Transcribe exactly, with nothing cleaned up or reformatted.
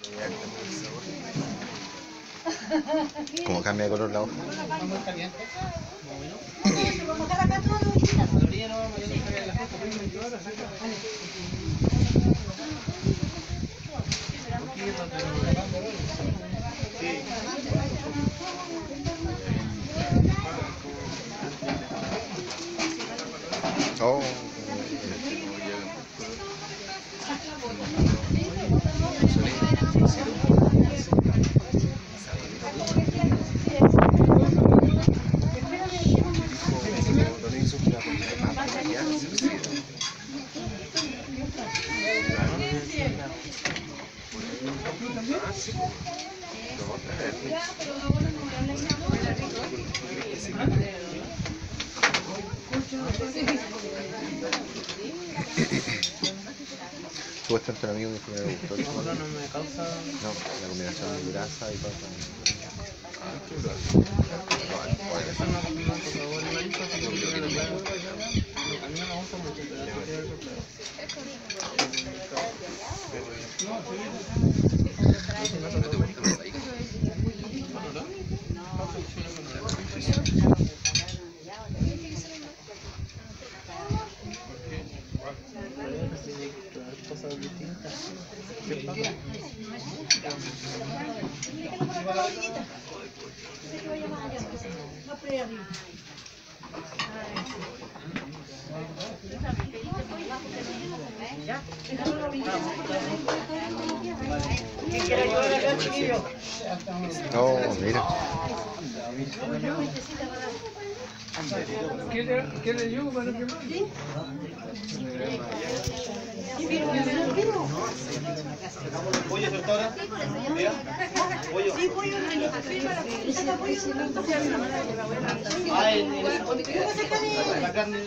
Como cambia de color la hoja. Oh. Supuestamente un amigo me dijo que me gustó. No, no me causa. No, la combinación de grasa y papa. Esa no combina con sabor y marisco, así que yo creo que puedo. A mí no me gusta mucho, pero sí quiero que pruebe. Cosas distintas. Oh, mira. ¿Quiere yo para que más? Sí. ¿Pollo doctora? ¿Pollo? Sí, pollo. Ah, la carne.